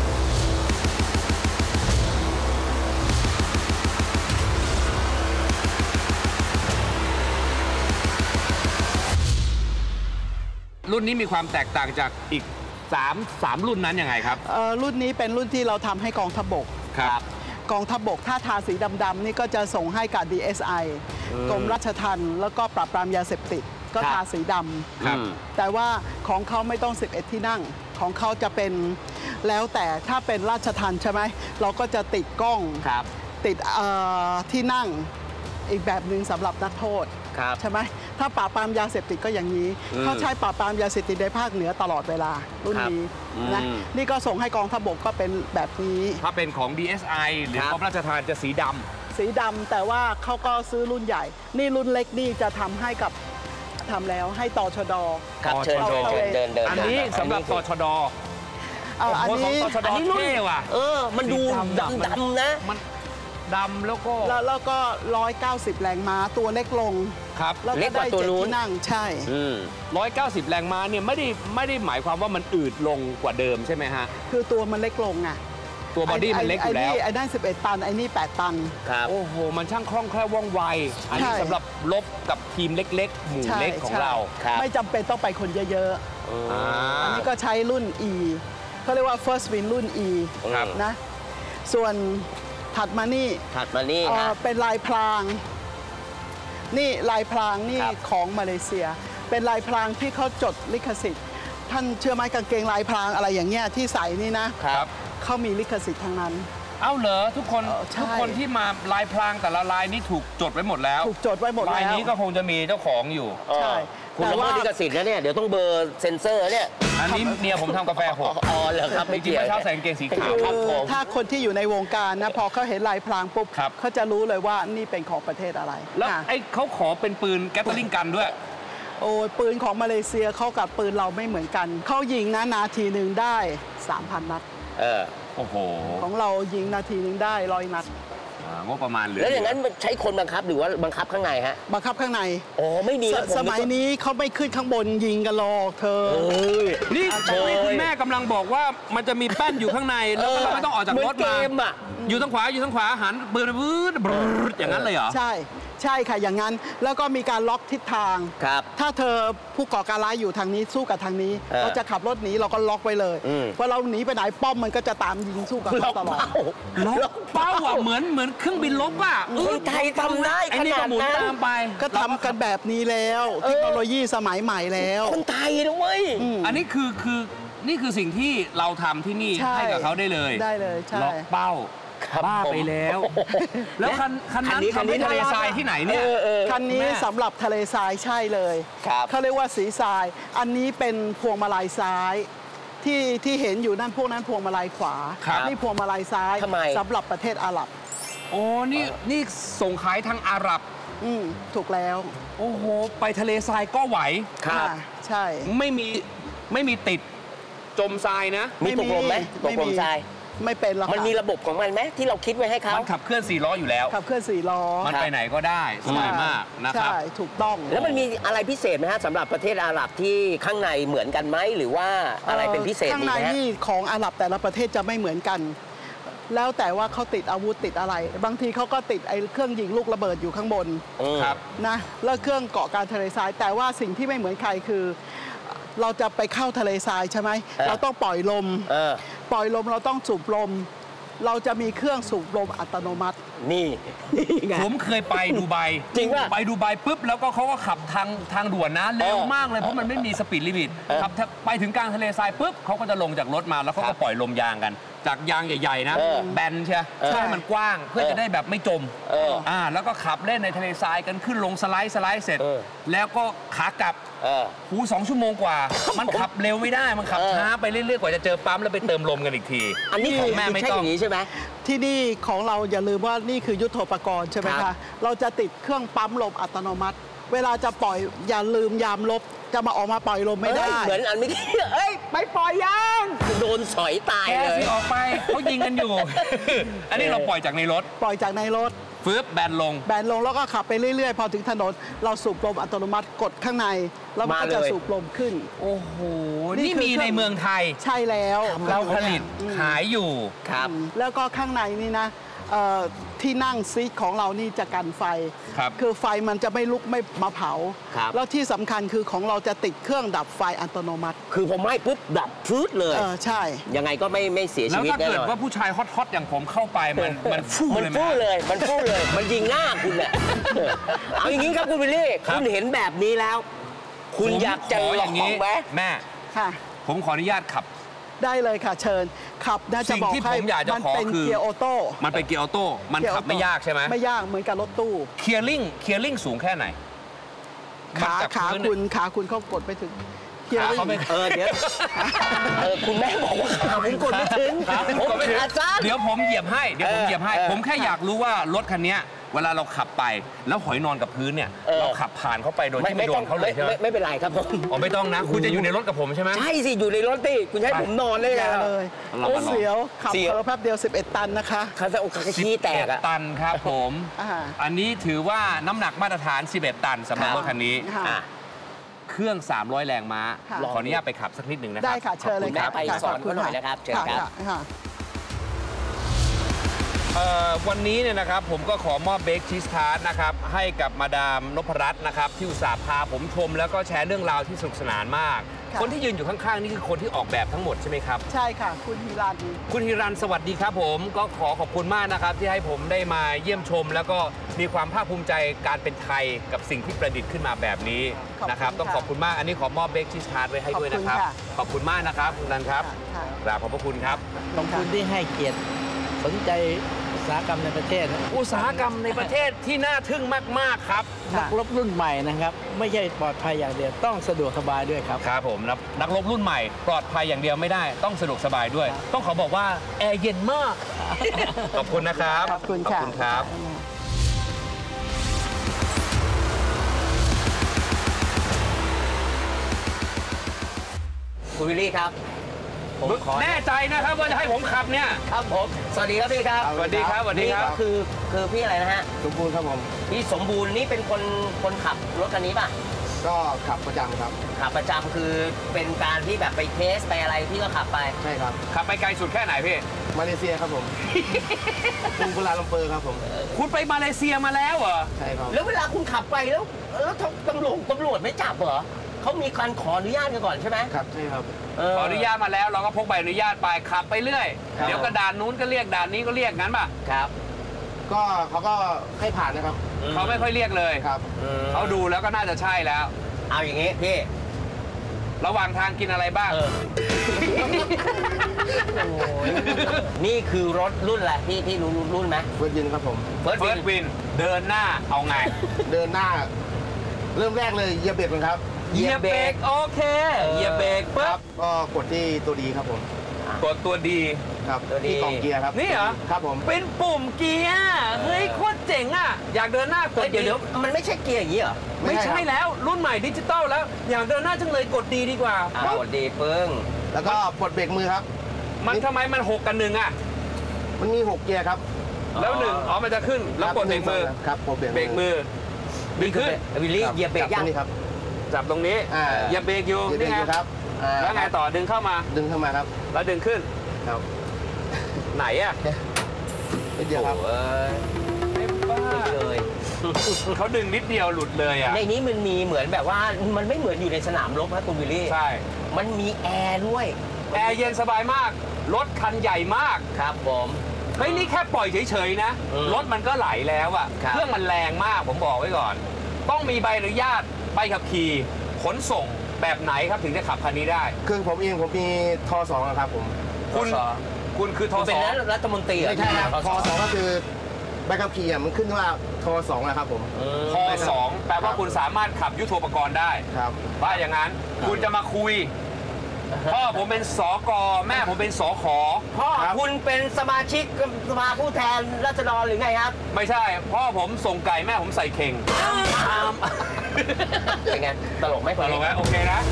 รุ่นนี้มีความแตกต่างจากอีก3 รุ่นนั้นยังไงครับรุ่นนี้เป็นรุ่นที่เราทำให้กองทัพบกครับกองทัพบกถ้าทาสีดำๆนี่ก็จะส่งให้กับ DSI กรมราชทัณฑ์แล้วก็ปราบปรามยาเสพติดก็ทาสีดำแต่ว่าของเขาไม่ต้อง11 ที่นั่งของเขาจะเป็นแล้วแต่ถ้าเป็นราชทัณฑ์ใช่ไหมเราก็จะติดกล้องติดที่นั่งอีกแบบหนึ่งสำหรับนักโทษใช่ไหมถ้าปราบปรามยาเสพติดก็อย่างนี้เขาใช้ปราบปรามยาเสพติดในภาคเหนือตลอดเวลารุ่นนี้นะนี่ก็ส่งให้กองทัพบกก็เป็นแบบนี้ถ้าเป็นของ DSI หรือกรมราชทัณฑ์จะสีดำแต่ว่าเขาก็ซื้อรุ่นใหญ่นี่รุ่นเล็กนี่จะทำให้กับทำแล้วให้ตชด. เชิญเดินอันนี้สำหรับตชด. อันนี้เท่ว่ะมันดูดำนะมันดำแล้วก็190 แรงม้าตัวเล็กลงครับแล้วก็ได้7 ที่นั่งใช่ 190 แรงม้าเนี่ยไม่ได้หมายความว่ามันอืดลงกว่าเดิมใช่ไหมฮะคือตัวมันเล็กลงอ่ะตัวบอดี้มันเล็กอยู่แล้วไอ้นั่น11 ตันไอ้นี่8 ตันโอ้โหมันช่างคล่องแคล่วว่องไวอันนี้สำหรับรบกับทีมเล็กๆหมู่เล็กของเราไม่จำเป็นต้องไปคนเยอะๆอันนี้ก็ใช้รุ่น E เขาเรียกว่า First Win รุ่น E นะส่วนถัดมานี่เป็นลายพรางนี่ลายพรางนี่ของมาเลเซียเป็นลายพรางที่เขาจดลิขสิทธิ์ท่านเชื่อไหมกางเกงลายพรางอะไรอย่างเงี้ยที่ใส่นี่นะครับเขามีลิขสิทธิ์ทั้งนั้นเอาเหรอทุกคนที่มาลายพรางแต่ละลายนี่ถูกจดไว้หมดแล้วถูกจดไว้หมดแล้วลายนี้ก็คงจะมีเจ้าของอยู่ใช่คุณละเมิดลิขสิทธิ์นะเนี่ยเดี๋ยวต้องเบอร์เซ็นเซอร์เนี่ยอันนี้เมียผมทำกาแฟหกอ๋อเหรอครับไม่จริงๆเช้าใส่กางเกงสีขาวครับผมถ้าคนที่อยู่ในวงการนะพอเขาเห็นลายพรางปุ๊บเขาจะรู้เลยว่านี่เป็นของประเทศอะไรแล้วไอ้เขาขอเป็นปืนแก๊สลิงกันด้วยโอ้ยปืนของมาเลเซียเขากับปืนเราไม่เหมือนกันเขายิงนะนาทีหนึ่งได้ 3,000 นัดโอ้โหของเรายิงนาทีหนึ่งได้100 นัดงบประมาณเหลือแล้วอย่างนั้นใช้คนบังคับหรือว่าบังคับข้างในฮะบังคับข้างในอ๋อไม่มีสมัยนี้เขาไม่ขึ้นข้างบนยิงกันหรอกเธอนี่คุณแม่กำลังบอกว่ามันจะมีแป้นอยู่ข้างในแล้วเราไม่ต้องออกจากรถมาอยู่ทางขวาหันปืนอย่างนั้นเลยเหรอใช่ค่ะอย่างนั้นแล้วก็มีการล็อกทิศทางถ้าเธอผู้ก่อการร้ายอยู่ทางนี้สู้กับทางนี้เราจะขับรถหนีเราก็ล็อกไว้เลยพอเราหนีไปไหนป้อมมันก็จะตามยิงสู้กับเราตลอดล็อกเป้าอ่ะเหมือนเครื่องบินลบอ่ะคนไทยทำได้ขนาดนั้นตามไปก็ทำกันแบบนี้แล้วเทคโนโลยีสมัยใหม่แล้วคนไทยนะเว้ยอันนี้นี่คือสิ่งที่เราทำที่นี่ให้กับเขาได้เลยล็อกเป้าบ้าไปแล้วแล้วคันนั้นทำให้ทะเลทรายที่ไหนเนี่ยคันนี้สำหรับทะเลทรายใช่เลยเขาเรียกว่าสีทรายอันนี้เป็นพวงมาลัยซ้ายที่เห็นอยู่นั่นพวกนั้นพวงมาลัยขวานี่พวงมาลัยซ้ายสำหรับประเทศอาหรับโอ้นี่ส่งขายทางอาหรับถูกแล้วโอ้โหไปทะเลทรายก็ไหวครับใช่ไม่มีติดจมทรายนะมีตกลมไหมตกลมทรายไม่เป็นหรอกมันมีระบบของมันไหมที่เราคิดไว้ให้เขามันขับเคลื่อน4 ล้ออยู่แล้วขับเคลื่อน4 ล้อมันไปไหนก็ได้สบายมากนะครับใช่ถูกต้องแล้วมันมีอะไรพิเศษไหมฮะสำหรับประเทศอาหรับที่ข้างในเหมือนกันไหมหรือว่าอะไรเป็นพิเศษข้างในนี่ของอาหรับแต่ละประเทศจะไม่เหมือนกันแล้วแต่ว่าเขาติดอาวุธติดอะไรบางทีเขาก็ติดไอ้เครื่องยิงลูกระเบิดอยู่ข้างบนนะแล้วเครื่องเกาะกลางทะเลทรายแต่ว่าสิ่งที่ไม่เหมือนใครคือเราจะไปเข้าทะเลทรายใช่ไหมเราต้องปล่อยลมเราต้องสูบลมเราจะมีเครื่องสูบลมอัตโนมัตินี่ผมเคยไปดูไบจริงป่ะไปดูไบปุ๊บแล้วก็เขาก็ขับทางด่วนนะเร็วมากเลยเพราะมันไม่มีสปีดลิมิตขับไปถึงกลางทะเลทรายปุ๊บเขาก็จะลงจากรถมาแล้วเขาก็ปล่อยลมยางกันจากยางใหญ่ๆนะแบนใช่ให้มันกว้างเพื่อจะได้แบบไม่จมแล้วก็ขับเล่นในทะเลทรายกันขึ้นลงสไลด์เสร็จแล้วก็ขากลับ2 ชั่วโมงกว่ามันขับเร็วไม่ได้มันขับช้าไปเรื่อยๆกว่าจะเจอปั๊มแล้วไปเติมลมกันอีกทีอันนี้ของแม่ไม่ต้องอย่างนี้ใช่ไหมที่นี่ของเราอย่าลืมว่านี่คือยุทโธปกรณ์ใช่ไหมคะเราจะติดเครื่องปั๊มลมอัตโนมัติเวลาจะปล่อยอย่าลืมยามลบจะมาออกมาปล่อยลมไม่ได้เหมือนอันเมื่อกี้ไปปล่อยยางโดนสอยตายเลยที่ออกไปเขายิงกันอยู่อันนี้เราปล่อยจากในรถฟื้นแบนลงแล้วก็ขับไปเรื่อยๆพอถึงถนนเราสูบลมอัตโนมัติกดข้างในแล้วมันก็จะสูบลมขึ้นโอ้โหนี่มีในเมืองไทยใช่แล้วเราผลิตขายอยู่ครับแล้วก็ข้างในนี่นะที่นั่งซีทของเรานี่จะกันไฟคือไฟมันจะไม่ลุกไม่มาเผาแล้วที่สำคัญคือของเราจะติดเครื่องดับไฟอัตโนมัติคือพอไหม้ปุ๊บดับพืดเลยใช่ยังไงก็ไม่เสียชีวิตแน่นอนแล้วถ้าเกิดว่าผู้ชายฮอตๆอย่างผมเข้าไปมันฟู่เลยมันยิงหน้าคุณแหละเอาอย่างนี้ครับคุณวิลลี่คุณเห็นแบบนี้แล้วคุณอยากจะลองไหมแม่ผมขออนุญาตขับได้เลยค่ะเชิญขับจะบอกให้มันเป็นเกียร์ออโต้มันเป็นเกียร์ออโต้มันขับไม่ยากใช่ไหมไม่ยากเหมือนกับรถตู้เคลียร์ลิ่งสูงแค่ไหนขาคุณเขากดไปถึงเดี๋ยวคุณแม่บอกว่าขาผมกดไม่ถึงเดี๋ยวผมเหยียบให้ผมแค่อยากรู้ว่ารถคันนี้เวลาเราขับไปแล้วหอยนอนกับพื้นเนี่ยเราขับผ่านเขาไปโดยที่ไม่โดนเขาเลยใช่ไหมไม่เป็นไรครับผมไม่ต้องนะคุณจะอยู่ในรถกับผมใช่ไหมใช่สิอยู่ในรถดิคุณให้ผมนอนเลยเสียวขับแป๊บเดียว11 ตันนะคะขี้แตก 11 ตันครับผมอันนี้ถือว่าน้ำหนักมาตรฐาน11 ตันสำหรับรถคันนี้เครื่อง300 แรงม้าขออนุญาตไปขับสักนิดหนึ่งนะครับได้ค่ะเชิญเลยครับไปสอนคุณหน่อยนะครับเชิญครับวันนี้เนี่ยนะครับผมก็ขอมอบเบคชีสทาร์ตนะครับให้กับมาดามนพรัตน์นะครับที่อุตส่าห์พาผมชมแล้วก็แชร์เรื่องราวที่สนุกสนานมากคนที่ยืนอยู่ข้างๆนี่คือคนที่ออกแบบทั้งหมดใช่ไหมครับใช่ค่ะคุณฮิรันสวัสดีครับผมก็ขอบคุณมากนะครับที่ให้ผมได้มาเยี่ยมชมแล้วก็มีความภาคภูมิใจการเป็นไทยกับสิ่งที่ประดิษฐ์ขึ้นมาแบบนี้นะครับต้องขอบคุณมากอันนี้ขอมอบเบคชีสทาร์ตไว้ให้ด้วยนะครับขอบคุณมากนะครับคุณรันครับกราบขอบพระคุณครับขอบคุณที่ให้เกียรติสนใจอุตสาหกรรมในประเทศนะอุตสาหกรรมในประเทศที่น่าทึ่งมากๆครับนักรบรุ่นใหม่นะครับ ไม่ใช่ปลอดภัยอย่างเดียวต้องสะดวกสบายด้วยครับครับผมนักรบรุ่นใหม่ปลอดภัยอย่างเดียวไม่ได้ต้องสะดวกสบายด้วย ต้องขอบอกว่าแอร์เย็นมาก ขอบคุณนะครับขอบคุณค่ะขอบคุณครับคุณวิลลี่ครับผมขอแน่ใจนะครับว่าจะให้ผมขับเนี่ยครับผมสวัสดีครับพี่ครับสวัสดีครับสวัสดีครับนี่คือพี่อะไรนะฮะสมบูรณ์ครับผมพี่สมบูรณ์นี่เป็นคนขับรถคันนี้ป่ะก็ขับประจำครับขับประจำคือเป็นการที่แบบไปเทสไปอะไรพี่ก็ขับไปใช่ครับขับไปไกลสุดแค่ไหนพี่มาเลเซียครับผม กรุงกุลาลัมเปอร์ครับผมคุณไปมาเลเซียมาแล้วเหรอใช่ครับแล้วเวลาคุณขับไปแล้วตำรวจไม่จับเหรอเขามีการขออนุญาตกันก่อนใช่ไหมครับใช่ครับขออนุญาตมาแล้วเราก็พกใบอนุญาตไปขับไปเรื่อยครับเดี๋ยวก็ด่านนู้นก็เรียกด่านนี้ก็เรียกงั้นป่ะครับก็เขาก็ให้ผ่านนะครับเขาไม่ค่อยเรียกเลยครับเขาดูแล้วก็น่าจะใช่แล้วเอาอย่างงี้พี่ระหว่างทางกินอะไรบ้างนี่คือรถรุ่นอะไรพี่รู้รุ่นไหมเฟิร์สยินครับผมเฟิร์สเฟิร์สวินเดินหน้าเอาไงเดินหน้า เริ่มแรกเลยเหยียบเบรกก่อนครับเหยียบเบรกโอเคเหยียบเบรกคปึ๊รับบก็กดที่ตัวดีครับผมกดตัวดีครับที่กล่องเกียร์ครับนี่เหรอครับผมเป็นปุ่มเกียร์เฮ้ยโคตรเจ๋งอ่ะอยากเดินหน้ากดเดี๋ยวมันไม่ใช่เกียร์อย่างนี้เหรอไม่ใช่แล้วรุ่นใหม่ดิจิตอลแล้วอยากเดินหน้าจังเลยกดดีดีกว่าอ้าวดีปึ้งแล้วก็ปลดเบรกมือครับมันทำไมมัน6 กับ 1อ่ะมันมี6เกียร์ครับแล้ว1อ๋อมันจะขึ้นแล้วกดเบรกมือครับกดเบรกเบรกมือดึงขึ้นวิลลี่เหยียบเบรกยังนี่ครับจับตรงนี้อ่าเหยียบเบรกอยู่เหยียบเบรนี่กไงอยู่ครับแล้วไงต่อดึงเข้ามาดึงเข้ามาครับแล้วดึงขึ้นครับไหนอ่ะนิดเดียวครับโอ้ยไม่บ้าเลยเขาดึงนิดเดียวหลุดเลยอ่ะในนี้มันมีเหมือนแบบว่ามันไม่เหมือนอยู่ในสนามรบนะคุณวิลลี่ใช่มันมีแอร์ด้วยแอร์เย็นสบายมากรถคันใหญ่มากครับผมเฮ้ยนี่แค่ปล่อยเฉยๆนะ รถมันก็ไหลแล้วอ่ะครับเครื่องมันแรงมากผมบอกไว้ก่อน ต้องมีใบอนุญาตใบขับขี่ขนส่งแบบไหนครับถึงจะขับคันนี้ได้คือผมเองผมมีท2นะครับผมคุณคือทคุณเป็นศรัฐมนตรีเหรอไม่ใช่ครับทท2ก็คือใบขับขี่อ่ะมันขึ้นว่าท2นะครับผมท2แปลว่าคุณสามารถขับยุทโธปกรณ์ได้ครับว่าอย่างนั้นคุณจะมาคุย พ่อผมเป็นสกแม่ผมเป็นสขพ่อคุณเป็นสมาชิกสภาผู้แทนราษฎรหรือไงครับไม่ใช่ พ่อผมส่งไก่แม่ผมใส่เข่งเป็นไงตลกไหมคนตลนี้กไหมโอเคนะ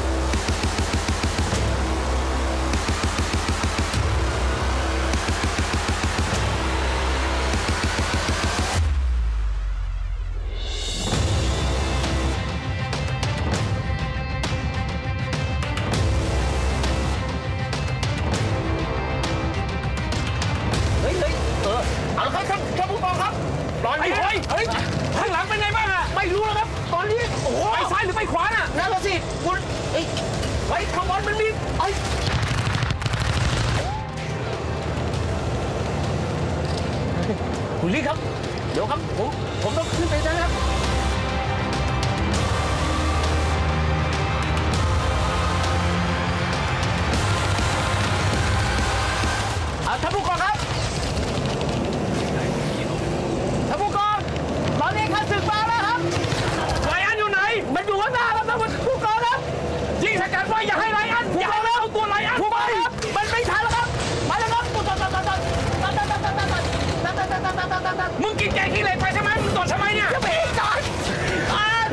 เฮ้ยเอาละครับท่านผู้กองครับตอนไอ้นี้เฮ้ยข้างหลังเป็นไงบ้างอะไม่รู้แล้วครับตอนนี้โอ้โหไปซ้ายหรือไปขวาน่ะนั่นละสิคุณเฮ้ยขบวนมันมีคุณลี่ครับ เดี๋ยวครับผมต้องขึ้นไปนะครับท่านผู้กองครับท่านผู้กองตอนนี้ข้าศึกมาแล้วครับไลอันอยู่ไหนมันอยู่ข้างหน้าครับท่านผู้กองครับยิงสกัดไว้อย่าให้ไลอันอย่าให้เอาตัวไลอันผู้กไปองครับมันไม่ทันแล้วครับมาแล้วครับมึงกินแกงขี้เหล็กไปใช่ไหมมึงตดทำไมเนี่ยจะไปจอด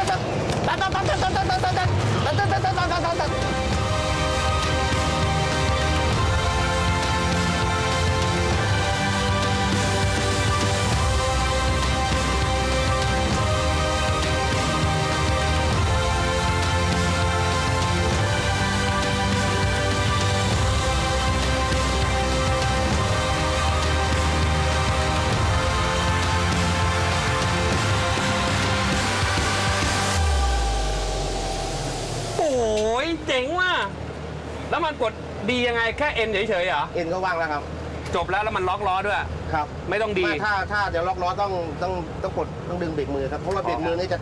โอ้ยเจ๋งว่ะแล้วมันกดดียังไงแค่เอ็นเฉยๆเหรอเอ็นก็ว่างแล้วครับจบแล้วมันล็อกล้อด้วยครับไม่ต้องดีถ้าเดี๋ยวล็อกล้อต้องกดต้องดึงเบรกมือครับ เพราะว่าเบรกมือนี่จะ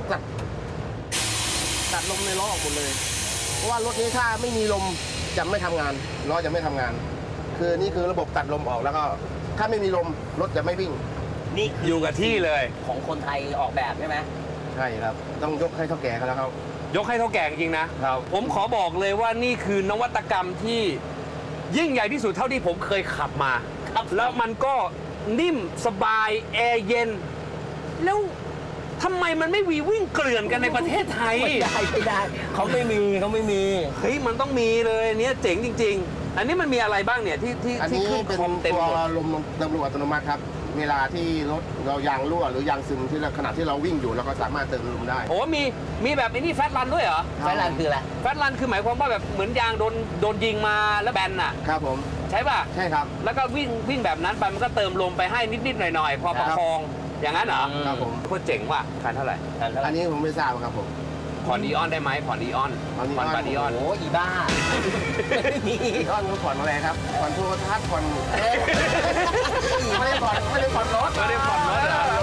ตัดลมในล้อออกหมดเลย เพราะว่ารถนี้ถ้าไม่มีลมจะไม่ทำงานล้อจะไม่ทำงาน คนี่คือระบบตัดลมออกแล้วก็ถ้าไม่มีลมรถจะไม่วิ่งนี่อยู่กับที่เลยของคนไทยออกแบบใช่ไหมใช่ครับต้องยกให้เท่าแก่เขาแล้วครับยกให้เท่าแก่จริงๆนะครับ ผมขอบอกเลยว่านี่คือนวัตกรรมที่ยิ่งใหญ่ที่สุดเท่าที่ผมเคยขับมา แล้วมันก็นิ่มสบายแอร์เย็น แล้วทำไมมันไม่มีวิ่งเกลื่อนกันในประเทศไทยไม่ได้เขาไม่มีเฮ้ยมันต้องมีเลยอันเนี้ยเจ๋งจริง ๆ อันนี้มันมีอะไรบ้างเนี่ยที่อันที่นี้ขึ้นเป็นคอมเต็มตัวหมดลมเติมลมอัตโนมัติครับเวลาที่รถเรายางรั่วหรือยางซึมที่ขณะที่เราวิ่งอยู่เราก็สามารถเติมลมได้โอ้มีแบบไอ้นี่แฟตรันด้วยเหรอไฟลันคืออะไรแฟตรันคือหมายความว่าแบบเหมือนยางโดนยิงมาแล้วแบนน่ะครับผมใช่ป่ะใช่ครับแล้วก็วิ่งแบบนั้นไปมันก็เติมลมไปให้นิดๆหน่อยๆพอประคองอย่างนั้นเหรอครับผมโคตรเจ๋งว่ะคันเท่าไหร่อันนี้ผมไม่ทราบครับผมผ่อนอีออนได้ไหมผ่อนอีออนผ่อนอีออนบัตรอีออนโอ้อีบ้าไม่มีก้อนก็ผ่อนอะไรครับผ่อนโทรทัศน์ผ่อนไม่ได้ผ่อนรถไม่ได้ผ่อนรถเหรอ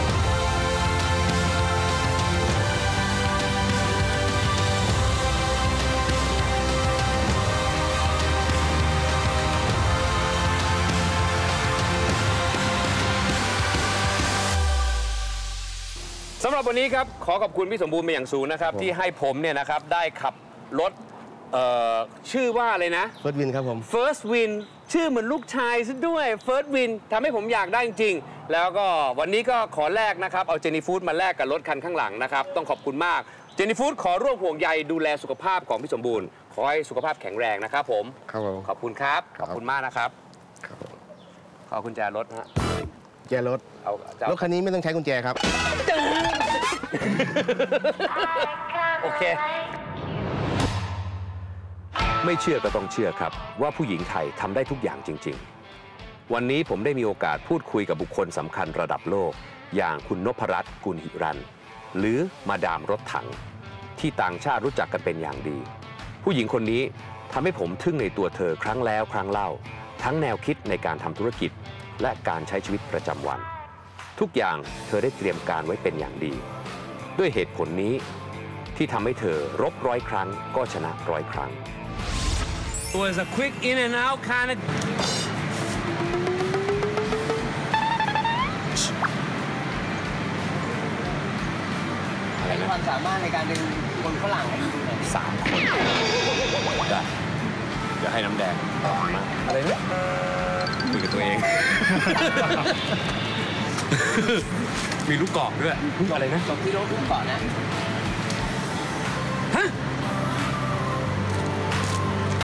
สำหรับวันนี้ครับขอขอบคุณพี่สมบูรณ์เป็นอย่างสูงนะครับที่ให้ผมเนี่ยนะครับได้ขับรถชื่อว่าอะไรนะเฟิร์สวินครับผม First Win ชื่อเหมือนลูกชายซะด้วย First Win ทำให้ผมอยากได้จริงๆแล้วก็วันนี้ก็ขอแลกนะครับเอาเจนี่ฟู้ดมาแลกกับรถคันข้างหลังนะครับต้องขอบคุณมากเจนี่ฟู้ดขอร่วมห่วงใยดูแลสุขภาพของพี่สมบูรณ์ขอให้สุขภาพแข็งแรงนะครับผมครับผมขอบคุณครับครับขอบคุณมากนะครับครับผมขอกุญแจรถฮะแกรถเอาจะรถคันนี้ไม่ต้องใช้กุญแจครับโอเคไม่เชื่อก็ต้องเชื่อครับว่าผู้หญิงไทยทำได้ทุกอย่างจริงๆ วันนี้ผมได้มีโอกาสพูดคุยกับบุคคลสำคัญระดับโลก อย่างคุณนพรัตน์ กุลหิรัน หรือมาดามรถถัง ที่ต่างชาติรู้จักกันเป็นอย่างดี ผู้หญิงคนนี้ทำให้ผมทึ่งในตัวเธอครั้งแล้วครั้งเล่า ทั้งแนวคิดในการทำธุรกิจ และการใช้ชีวิตประจำวัน ทุกอย่างเธอได้เตรียมการไว้เป็นอย่างดี ด้วยเหตุผลนี้ที่ทำให้เธอรบ100 ครั้งก็ชนะ100 ครั้ง It was a quick in and out kind of เป็นความสามารถในการดึงคนฝรั่งให้ดูหน่อย 3 คนได้เดี๋ยวให้น้ำแดงมาอะไรเนี่ยคุยกับตัวเอง มีลูกกอกด้วยอะไรนะจบที่รถรุ่นก่อนนะฮะ